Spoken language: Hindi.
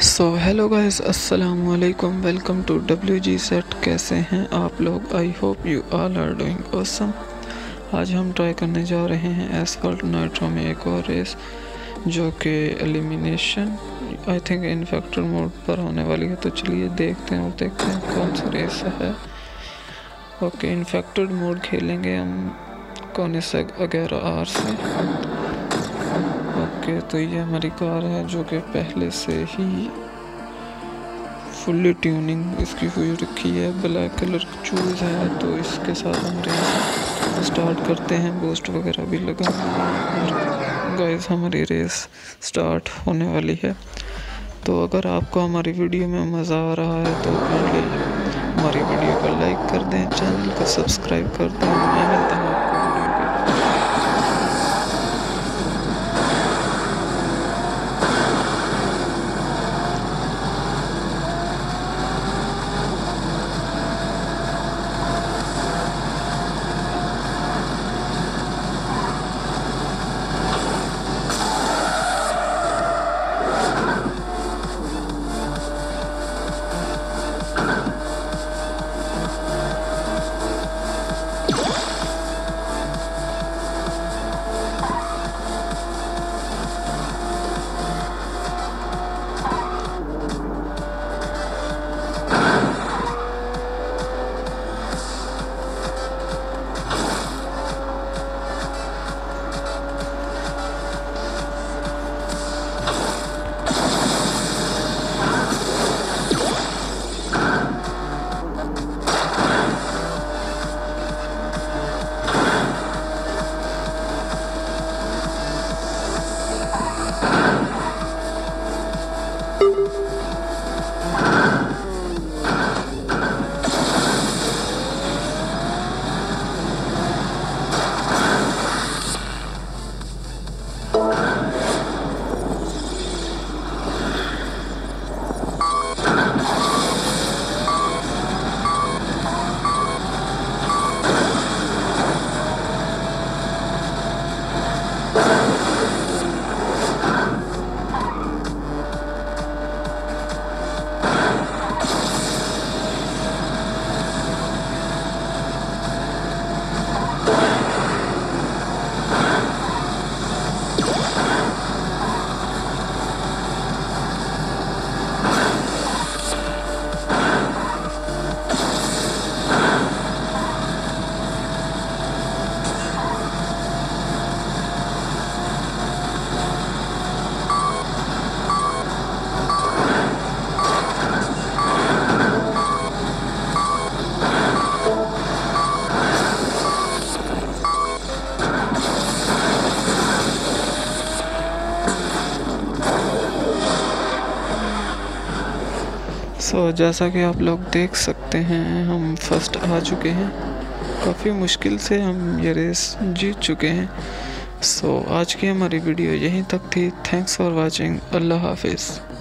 सो हेलो गाइस, अस्सलाम वालेकुम। वेलकम टू WG सेट। कैसे हैं आप लोग? I hope you all are doing awesome. आज हम ट्राई करने जा रहे हैं एसफॉल्ट नाइट्रो में एक और रेस, जो कि elimination I think infected mode पर होने वाली है। तो चलिए देखते हैं कौन सा रेस है। ओके, इन्फेक्टेड मोड खेलेंगे हम कोनिसेग 11R से। ओके, तो ये हमारी कार है जो कि पहले से ही फुल्ली ट्यूनिंग इसकी हुई रखी है। ब्लैक कलर की चूज़ है, तो इसके साथ हम रेस स्टार्ट करते हैं। बूस्ट वगैरह भी लगा और गाइस हमारी रेस स्टार्ट होने वाली है। तो अगर आपको हमारी वीडियो में मज़ा आ रहा है तो प्लीज़ हमारी वीडियो को लाइक कर दें, चैनल को सब्सक्राइब कर दें। मैं मिलता हूँ आपको वीडियो के। जैसा कि आप लोग देख सकते हैं, हम फर्स्ट आ चुके हैं। काफ़ी मुश्किल से हम ये रेस जीत चुके हैं। आज की हमारी वीडियो यहीं तक थी। Thanks for watching. अल्लाह हाफिज़।